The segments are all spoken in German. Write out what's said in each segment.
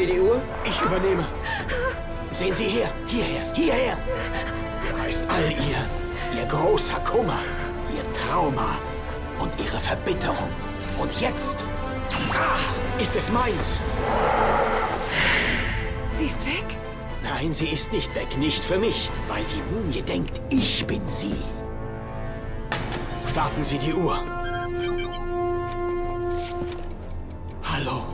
wir die Uhr? Ich übernehme. Sehen Sie her, hierher, hierher. Da ist all ihr großer Kummer, ihr Trauma und ihre Verbitterung. Und jetzt ist es meins. Sie ist weg? Nein, sie ist nicht weg, nicht für mich, weil die Mumie denkt, ich bin sie. Starten Sie die Uhr. Hallo.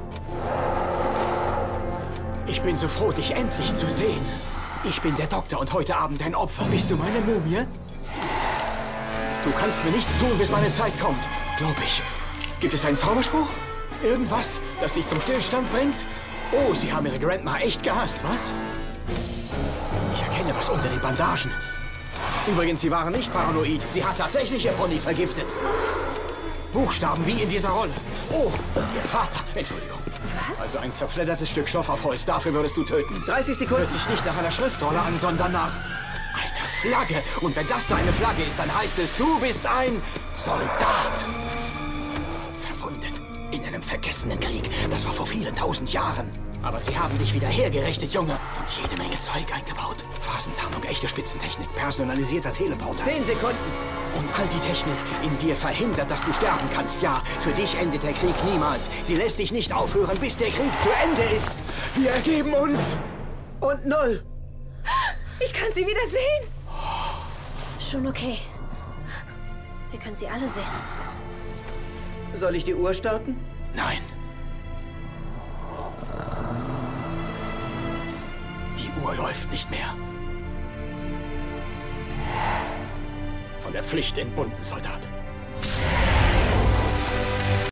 Ich bin so froh, dich endlich zu sehen. Ich bin der Doktor und heute Abend dein Opfer. Bist du meine Mumie? Du kannst mir nichts tun, bis meine Zeit kommt, glaube ich. Gibt es einen Zauberspruch? Irgendwas, das dich zum Stillstand bringt? Oh, Sie haben Ihre Grandma echt gehasst, was? Ich erkenne was unter den Bandagen. Übrigens, Sie waren nicht paranoid. Sie hat tatsächlich Ihr Pony vergiftet. Buchstaben wie in dieser Rolle. Oh, Ihr Vater. Entschuldigung. Was? Also ein zerfleddertes Stück Stoff auf Holz. Dafür würdest du töten. 30 Sekunden. Hört sich nicht nach einer Schriftrolle an, sondern nach einer Flagge. Und wenn das da eine Flagge ist, dann heißt es, du bist ein Soldat. Verwundet in einem vergessenen Krieg. Das war vor vielen 1000 Jahren. Aber sie haben dich wieder hergerichtet, Junge. Und jede Menge Zeug eingebaut. Phasentarnung, echte Spitzentechnik, personalisierter Teleporter. 10 Sekunden. Und all die Technik in dir verhindert, dass du sterben kannst. Ja, für dich endet der Krieg niemals. Sie lässt dich nicht aufhören, bis der Krieg zu Ende ist. Wir ergeben uns. Und 0. Ich kann sie wieder sehen. Schon okay. Wir können sie alle sehen. Soll ich die Uhr starten? Nein. Die Uhr läuft nicht mehr. Von der Pflicht entbunden, Soldat.